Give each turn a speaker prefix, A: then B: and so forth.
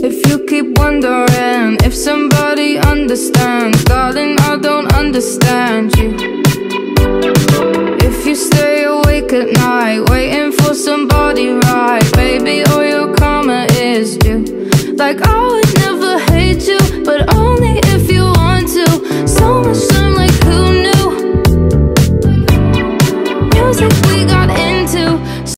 A: If you keep wondering if somebody understands, darling, I don't understand you. If you stay awake at night